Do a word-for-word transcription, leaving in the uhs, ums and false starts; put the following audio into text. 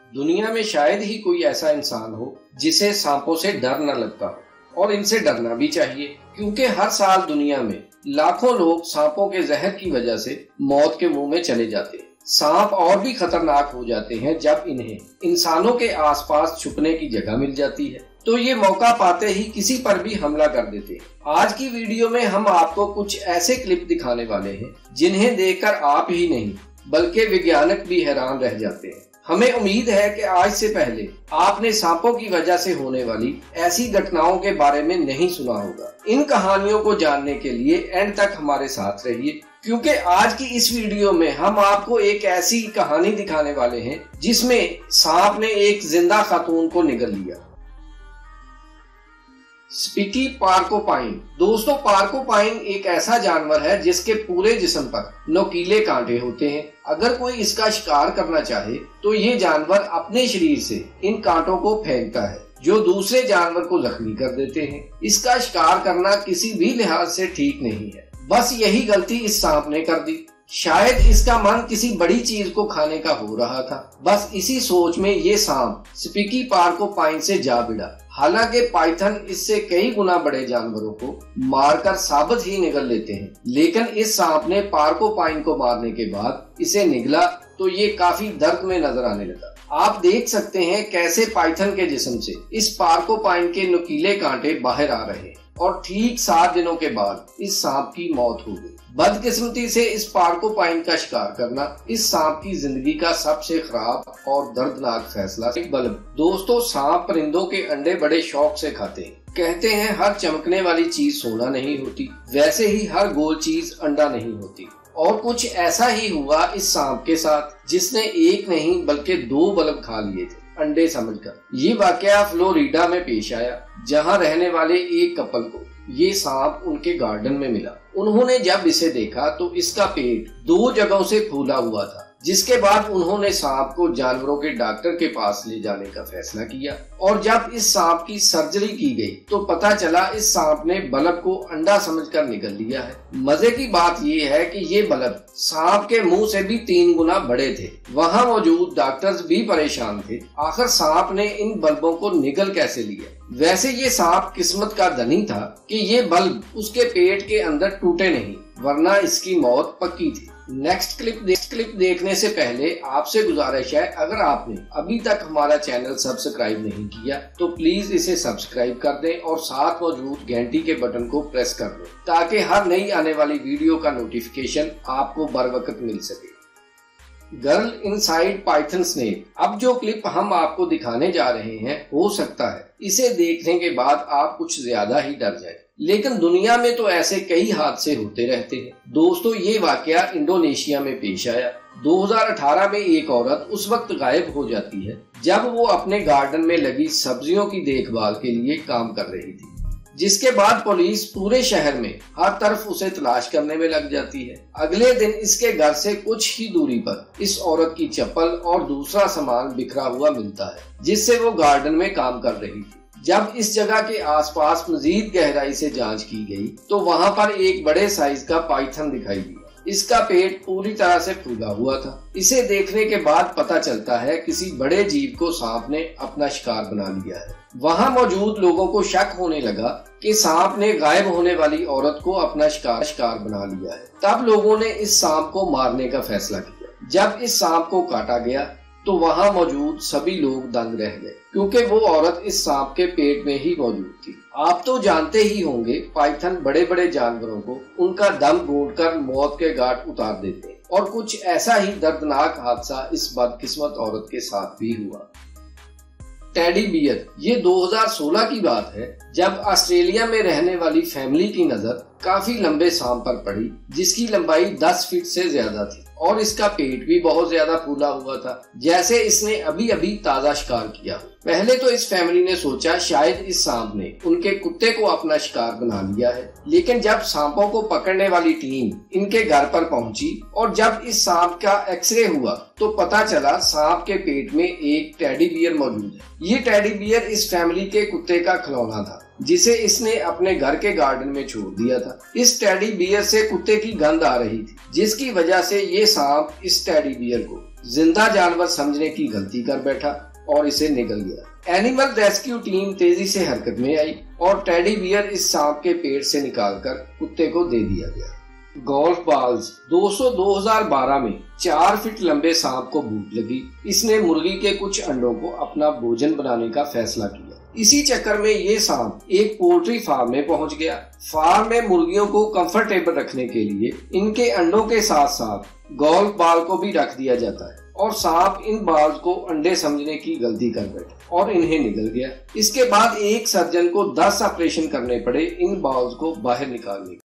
दुनिया में शायद ही कोई ऐसा इंसान हो जिसे सांपों से डर न लगता हो, और इनसे डरना भी चाहिए, क्योंकि हर साल दुनिया में लाखों लोग सांपों के जहर की वजह से मौत के मुंह में चले जाते हैं। सांप और भी खतरनाक हो जाते हैं जब इन्हें इंसानों के आसपास छुपने की जगह मिल जाती है, तो ये मौका पाते ही किसी पर भी हमला कर देते हैं। आज की वीडियो में हम आपको कुछ ऐसे क्लिप दिखाने वाले हैं जिन्हें देखकर आप ही नहीं बल्कि वैज्ञानिक भी हैरान रह जाते हैं। हमें उम्मीद है कि आज से पहले आपने सांपों की वजह से होने वाली ऐसी घटनाओं के बारे में नहीं सुना होगा। इन कहानियों को जानने के लिए एंड तक हमारे साथ रहिए, क्योंकि आज की इस वीडियो में हम आपको एक ऐसी कहानी दिखाने वाले हैं जिसमें सांप ने एक जिंदा खातून को निगल लिया। स्पीकी पार्कोपाइन। दोस्तों, पार्कोपाइन एक ऐसा जानवर है जिसके पूरे जिस्म पर नुकीले कांटे होते हैं। अगर कोई इसका शिकार करना चाहे तो ये जानवर अपने शरीर से इन कांटों को फेंकता है, जो दूसरे जानवर को जख्मी कर देते हैं। इसका शिकार करना किसी भी लिहाज से ठीक नहीं है। बस यही गलती इस सांप ने कर दी। शायद इसका मन किसी बड़ी चीज को खाने का हो रहा था। बस इसी सोच में ये सांप स्पीकी पार्कोपाइन से जा भिड़ा। हालांकि पाइथन इससे कई गुना बड़े जानवरों को मारकर साबित ही निगल लेते हैं, लेकिन इस सांप ने पार्कोपाइन को मारने के बाद इसे निगला तो ये काफी दर्द में नजर आने लगा। आप देख सकते हैं कैसे पाइथन के जिस्म से इस पार्कोपाइन के नुकीले कांटे बाहर आ रहे हैं, और ठीक सात दिनों के बाद इस सांप की मौत हो गई। बदकिस्मती से इस पार्कोपाइन का शिकार करना इस सांप की जिंदगी का सबसे खराब और दर्दनाक फैसला। एक बल्ब। दोस्तों, सांप परिंदों के अंडे बड़े शौक से खाते हैं। कहते हैं हर चमकने वाली चीज सोना नहीं होती, वैसे ही हर गोल चीज अंडा नहीं होती। और कुछ ऐसा ही हुआ इस सांप के साथ, जिसने एक नहीं बल्कि दो बल्ब खा लिए थे अंडे समझकर। ये वाकया फ्लोरिडा में पेश आया, जहां रहने वाले एक कपल को ये सांप उनके गार्डन में मिला। उन्होंने जब इसे देखा तो इसका पेट दो जगहों से फूला हुआ था, जिसके बाद उन्होंने सांप को जानवरों के डॉक्टर के पास ले जाने का फैसला किया। और जब इस सांप की सर्जरी की गई तो पता चला इस सांप ने बल्ब को अंडा समझकर निगल लिया है। मजे की बात यह है कि ये बल्ब सांप के मुंह से भी तीन गुना बड़े थे। वहां मौजूद डॉक्टर्स भी परेशान थे, आखिर सांप ने इन बल्बों को निगल कैसे लिया। वैसे ये सांप किस्मत का धनी था कि ये बल्ब उसके पेट के अंदर टूटे नहीं, वरना इसकी मौत पक्की थी। नेक्स्ट क्लिप नेक्स्ट क्लिप देखने से पहले आपसे गुजारिश है, अगर आपने अभी तक हमारा चैनल सब्सक्राइब नहीं किया तो प्लीज इसे सब्सक्राइब कर दें और साथ मौजूद घंटी के बटन को प्रेस कर दें, ताकि हर नई आने वाली वीडियो का नोटिफिकेशन आपको बर वक्त मिल सके। Girl inside python snake. अब जो क्लिप हम आपको दिखाने जा रहे हैं, हो सकता है इसे देखने के बाद आप कुछ ज्यादा ही डर जाएं, लेकिन दुनिया में तो ऐसे कई हादसे होते रहते हैं। दोस्तों, ये वाकया इंडोनेशिया में पेश आया। दो हज़ार अठारह में एक औरत उस वक्त गायब हो जाती है जब वो अपने गार्डन में लगी सब्जियों की देखभाल के लिए काम कर रही थी, जिसके बाद पुलिस पूरे शहर में हर तरफ उसे तलाश करने में लग जाती है। अगले दिन इसके घर से कुछ ही दूरी पर इस औरत की चप्पल और दूसरा सामान बिखरा हुआ मिलता है, जिससे वो गार्डन में काम कर रही थी। जब इस जगह के आसपास मजीद गहराई से जांच की गई तो वहां पर एक बड़े साइज का पाइथन दिखाई दिया। इसका पेट पूरी तरह से फूला हुआ था। इसे देखने के बाद पता चलता है किसी बड़े जीव को सांप ने अपना शिकार बना लिया है। वहां मौजूद लोगों को शक होने लगा कि सांप ने गायब होने वाली औरत को अपना शिकार शिकार बना लिया है। तब लोगों ने इस सांप को मारने का फैसला किया। जब इस सांप को काटा गया तो वहां मौजूद सभी लोग दंग रह गए, क्योंकि वो औरत इस सांप के पेट में ही मौजूद थी। आप तो जानते ही होंगे, पाइथन बड़े बड़े जानवरों को उनका दम घोंटकर मौत के घाट उतार देते हैं, और कुछ ऐसा ही दर्दनाक हादसा इस बदकिस्मत औरत के साथ भी हुआ। Teddy bear. ये दो हज़ार सोलह की बात है, जब ऑस्ट्रेलिया में रहने वाली फैमिली की नजर काफी लंबे सांप पर पड़ी, जिसकी लंबाई दस फीट से ज्यादा थी और इसका पेट भी बहुत ज्यादा फूला हुआ था, जैसे इसने अभी अभी ताजा शिकार किया हो। पहले तो इस फैमिली ने सोचा शायद इस सांप ने उनके कुत्ते को अपना शिकार बना लिया है, लेकिन जब सांपों को पकड़ने वाली टीम इनके घर पर पहुंची और जब इस सांप का एक्सरे हुआ तो पता चला सांप के पेट में एक टेडी बियर मौजूद है। ये टेडी बियर इस फैमिली के कुत्ते का खिलौना था, जिसे इसने अपने घर के गार्डन में छोड़ दिया था। इस टेडी बियर से कुत्ते की गंध आ रही थी, जिसकी वजह से ये सांप इस टेडी बियर को जिंदा जानवर समझने की गलती कर बैठा और इसे निगल गया। एनिमल रेस्क्यू टीम तेजी से हरकत में आई और टेडी बियर इस सांप के पेट से निकालकर कुत्ते को दे दिया गया। गोल्फ बॉल्स दोस्तों दो हज़ार बारह में चार फीट लंबे सांप को भूख लगी। इसने मुर्गी के कुछ अंडों को अपना भोजन बनाने का फैसला किया। इसी चक्कर में ये सांप एक पोल्ट्री फार्म में पहुंच गया। फार्म में मुर्गियों को कंफर्टेबल रखने के लिए इनके अंडों के साथ साथ गोल्फ बॉल को भी रख दिया जाता है और सांप इन बॉल्स को अंडे समझने की गलती कर बैठा और इन्हें निगल गया। इसके बाद एक सर्जन को दस ऑपरेशन करने पड़े इन बॉल्स को बाहर निकालने।